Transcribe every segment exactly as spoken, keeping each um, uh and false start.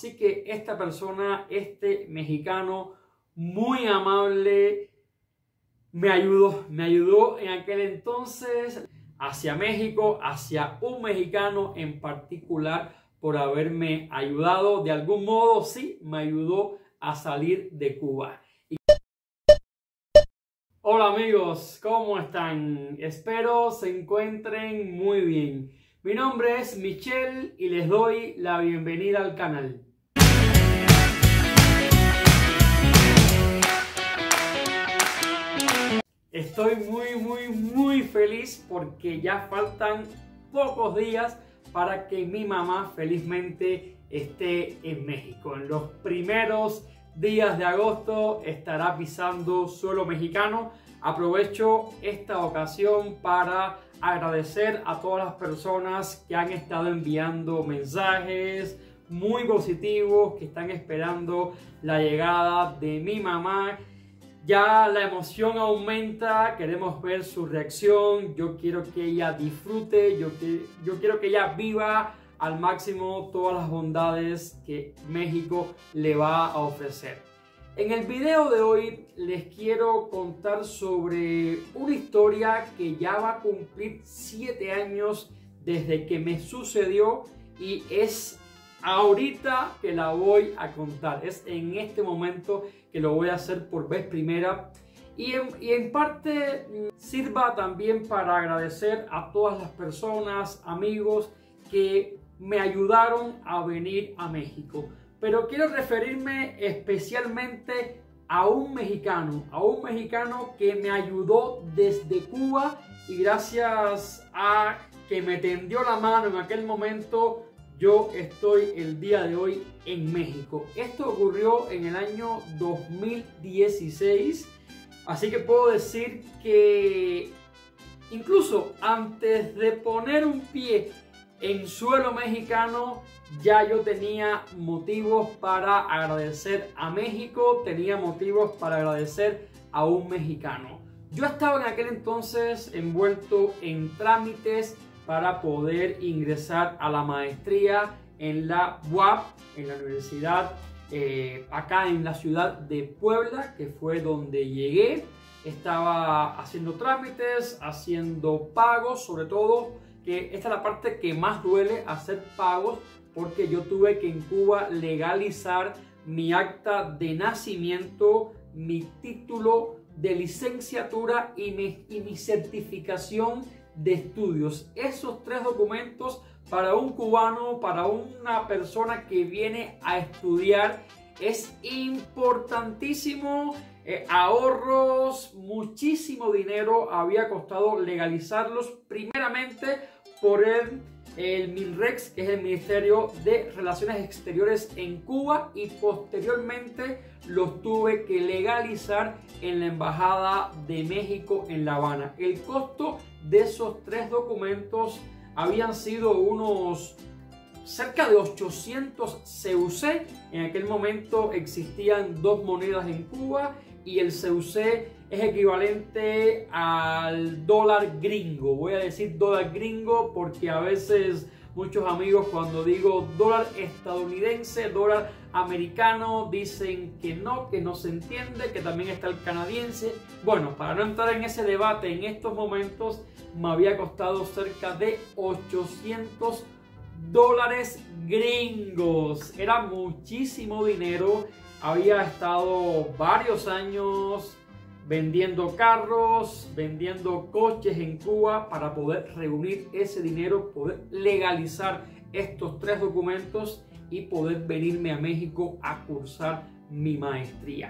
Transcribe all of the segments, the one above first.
Así que esta persona, este mexicano muy amable, me ayudó, me ayudó en aquel entonces hacia México, hacia un mexicano en particular, por haberme ayudado. De algún modo, sí, me ayudó a salir de Cuba. Y... Hola amigos, ¿cómo están? Espero se encuentren muy bien. Mi nombre es Michelle y les doy la bienvenida al canal. Estoy muy, muy, muy feliz porque ya faltan pocos días para que mi mamá felizmente esté en México. En los primeros días de agosto estará pisando suelo mexicano. Aprovecho esta ocasión para agradecer a todas las personas que han estado enviando mensajes muy positivos, que están esperando la llegada de mi mamá. Ya la emoción aumenta, queremos ver su reacción, yo quiero que ella disfrute, yo, que, yo quiero que ella viva al máximo todas las bondades que México le va a ofrecer. En el video de hoy les quiero contar sobre una historia que ya va a cumplir siete años desde que me sucedió y es ahorita que la voy a contar, es en este momento que lo voy a hacer por vez primera y en, y en parte sirva también para agradecer a todas las personas, amigos que me ayudaron a venir a México. Pero quiero referirme especialmente a un mexicano, a un mexicano que me ayudó desde Cuba y gracias a que me tendió la mano en aquel momento, yo estoy el día de hoy en México. Esto ocurrió en el año dos mil dieciséis, así que puedo decir que incluso antes de poner un pie en suelo mexicano, ya yo tenía motivos para agradecer a México, tenía motivos para agradecer a un mexicano. Yo estaba en aquel entonces envuelto en trámites para poder ingresar a la maestría en la U A P, en la universidad eh, acá en la ciudad de Puebla, que fue donde llegué. Estaba haciendo trámites, haciendo pagos, sobre todo, que esta es la parte que más duele, hacer pagos, porque yo tuve que en Cuba legalizar mi acta de nacimiento, mi título de licenciatura y mi, y mi certificación de estudios. Esos tres documentos para un cubano, para una persona que viene a estudiar, es importantísimo. Eh, ahorros, muchísimo dinero había costado legalizarlos, primeramente por el, el MINREX, que es el Ministerio de Relaciones Exteriores en Cuba, y posteriormente los tuve que legalizar en la Embajada de México en La Habana. El costo de esos tres documentos habían sido unos cerca de ochocientos C U C. En aquel momento existían dos monedas en Cuba y el C U C es equivalente al dólar gringo. Voy a decir dólar gringo porque a veces muchos amigos, cuando digo dólar estadounidense, dólar americano, dicen que no, que no se entiende, que también está el canadiense. Bueno, para no entrar en ese debate en estos momentos, me había costado cerca de ochocientos dólares gringos. Era muchísimo dinero. Había estado varios años vendiendo carros, vendiendo coches en Cuba para poder reunir ese dinero, poder legalizar estos tres documentos y poder venirme a México a cursar mi maestría.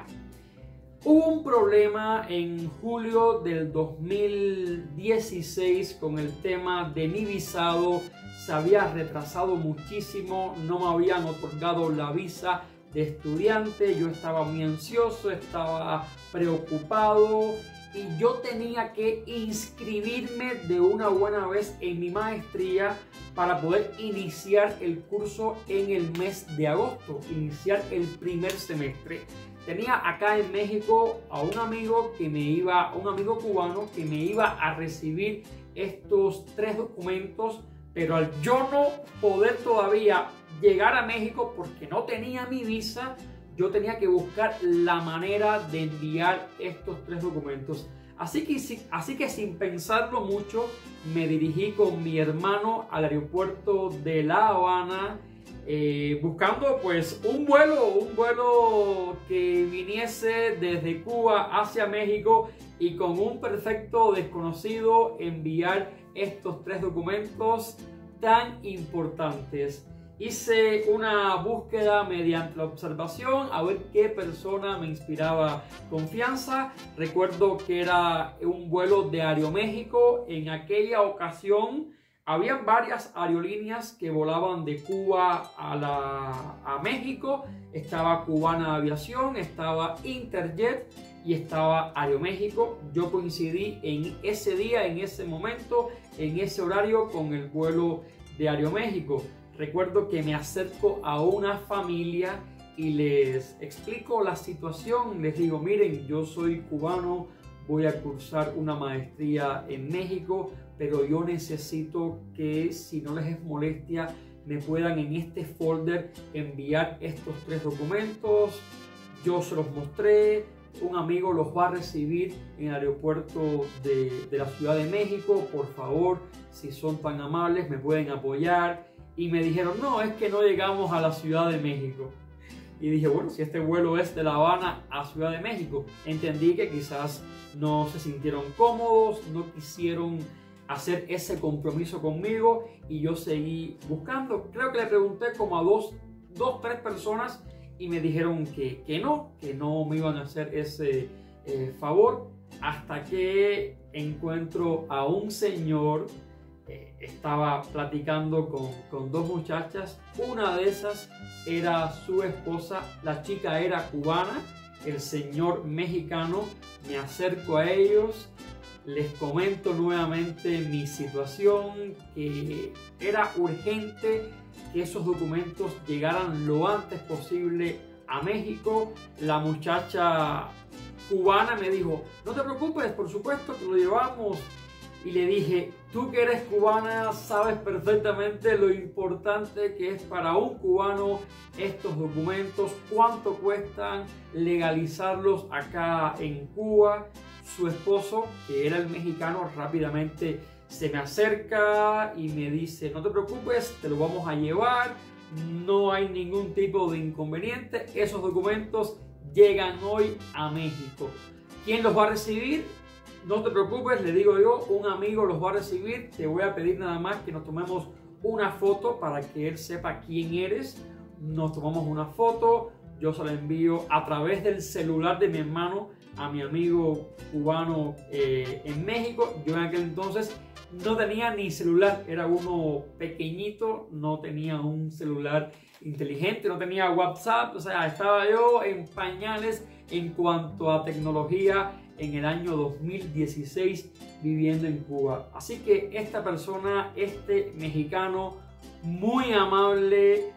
Hubo un problema en julio del dos mil dieciséis con el tema de mi visado. Se había retrasado muchísimo, no me habían otorgado la visa de estudiante. Yo estaba muy ansioso, estaba preocupado y yo tenía que inscribirme de una buena vez en mi maestría para poder iniciar el curso en el mes de agosto, iniciar el primer semestre. Tenía acá en México a un amigo que me iba, un amigo cubano que me iba a recibir estos tres documentos pero al yo no poder todavía llegar a México porque no tenía mi visa, yo tenía que buscar la manera de enviar estos tres documentos. Así que, así que sin pensarlo mucho, me dirigí con mi hermano al aeropuerto de La Habana, eh, buscando pues un vuelo, un vuelo que viniese desde Cuba hacia México, y con un perfecto desconocido enviar estos tres documentos tan importantes. Hice una búsqueda mediante la observación a ver qué persona me inspiraba confianza. Recuerdo que era un vuelo de Aeroméxico. En aquella ocasión había varias aerolíneas que volaban de Cuba a, la, a México. Estaba Cubana Aviación, estaba Interjet y estaba Aeroméxico. Yo coincidí en ese día, en ese momento, en ese horario con el vuelo de Aeroméxico. Recuerdo que me acerco a una familia y les explico la situación. Les digo, miren, yo soy cubano, voy a cursar una maestría en México, pero yo necesito que, si no les es molestia, me puedan en este folder enviar estos tres documentos. Yo se los mostré, un amigo los va a recibir en el aeropuerto de, de la Ciudad de México. Por favor, si son tan amables, me pueden apoyar. Y me dijeron, no, es que no llegamos a la Ciudad de México. Y dije, bueno, si este vuelo es de La Habana a Ciudad de México. Entendí que quizás no se sintieron cómodos, no quisieron hacer ese compromiso conmigo, y yo seguí buscando. Creo que le pregunté como a dos, dos tres personas y me dijeron que, que no, que no me iban a hacer ese eh, favor, hasta que encuentro a un señor. Eh, estaba platicando con, con dos muchachas. Una de esas era su esposa, la chica era cubana, el señor mexicano. Me acerco a ellos, les comento nuevamente mi situación, que era urgente que esos documentos llegaran lo antes posible a México. La muchacha cubana me dijo, no te preocupes, por supuesto que lo llevamos. Y le dije, tú que eres cubana sabes perfectamente lo importante que es para un cubano estos documentos, cuánto cuestan legalizarlos acá en Cuba. Su esposo, que era el mexicano, rápidamente se me acerca y me dice, no te preocupes, te lo vamos a llevar, no hay ningún tipo de inconveniente, esos documentos llegan hoy a México. ¿Quién los va a recibir? No te preocupes, le digo yo, un amigo los va a recibir. Te voy a pedir nada más que nos tomemos una foto para que él sepa quién eres. Nos tomamos una foto, yo se la envío a través del celular de mi hermano a mi amigo cubano eh, en México. Yo en aquel entonces no tenía ni celular, era uno pequeñito, no tenía un celular inteligente, no tenía WhatsApp, o sea, estaba yo en pañales en cuanto a tecnología en el año dos mil dieciséis viviendo en Cuba. Así que esta persona, este mexicano muy amable,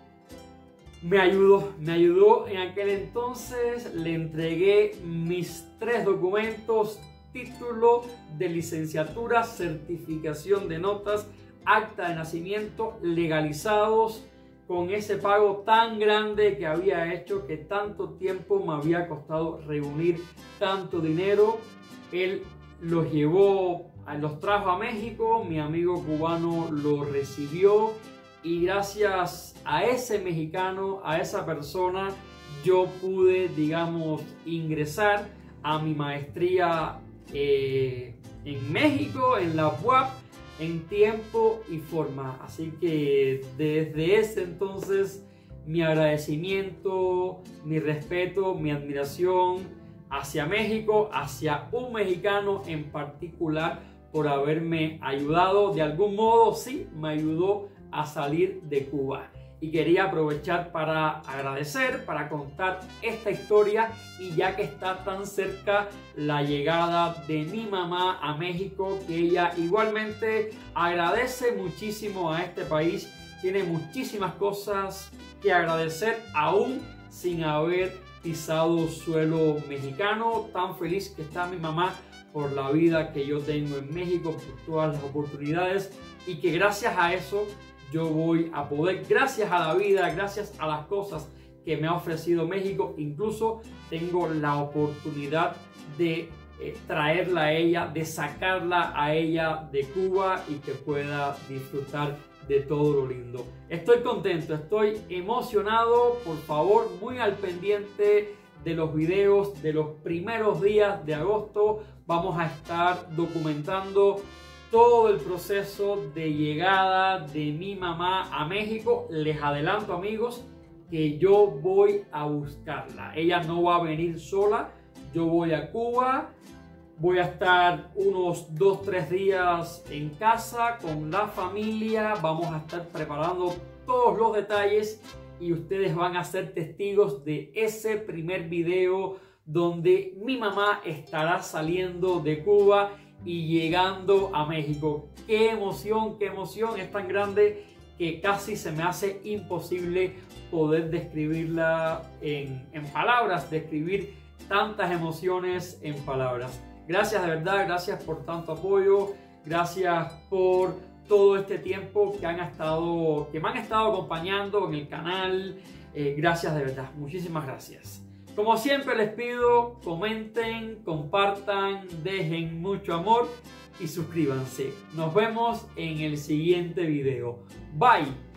me ayudó, me ayudó en aquel entonces. Le entregué mis tres documentos: título de licenciatura, certificación de notas, acta de nacimiento, legalizados con ese pago tan grande que había hecho, que tanto tiempo me había costado reunir tanto dinero. Él los llevó, los trajo a México, mi amigo cubano lo recibió, y gracias a ese mexicano, a esa persona, yo pude, digamos, ingresar a mi maestría eh, en México, en la U A P, en tiempo y forma. Así que desde ese entonces mi agradecimiento, mi respeto, mi admiración hacia México, hacia un mexicano en particular, por haberme ayudado de algún modo. Sí, me ayudó a salir de Cuba. Y quería aprovechar para agradecer, para contar esta historia, y ya que está tan cerca la llegada de mi mamá a México, que ella igualmente agradece muchísimo a este país, tiene muchísimas cosas que agradecer aún sin haber pisado suelo mexicano. Tan feliz que está mi mamá por la vida que yo tengo en México, por todas las oportunidades y que gracias a eso yo voy a poder, gracias a la vida, gracias a las cosas que me ha ofrecido México, incluso tengo la oportunidad de eh, traerla a ella, de sacarla a ella de Cuba y que pueda disfrutar de todo lo lindo. Estoy contento, estoy emocionado. Por favor, muy al pendiente de los videos de los primeros días de agosto. Vamos a estar documentando todo el proceso de llegada de mi mamá a México. Les adelanto, amigos, que yo voy a buscarla. Ella no va a venir sola. Yo voy a Cuba. Voy a estar unos dos, tres días en casa con la familia. Vamos a estar preparando todos los detalles y ustedes van a ser testigos de ese primer video donde mi mamá estará saliendo de Cuba y llegando a México. ¡Qué emoción, qué emoción! Es tan grande que casi se me hace imposible poder describirla en, en palabras, describir tantas emociones en palabras. Gracias de verdad, gracias por tanto apoyo, gracias por todo este tiempo que, han estado, que me han estado acompañando en el canal. Eh, gracias de verdad, muchísimas gracias. Como siempre les pido, comenten, compartan, dejen mucho amor y suscríbanse. Nos vemos en el siguiente video. Bye.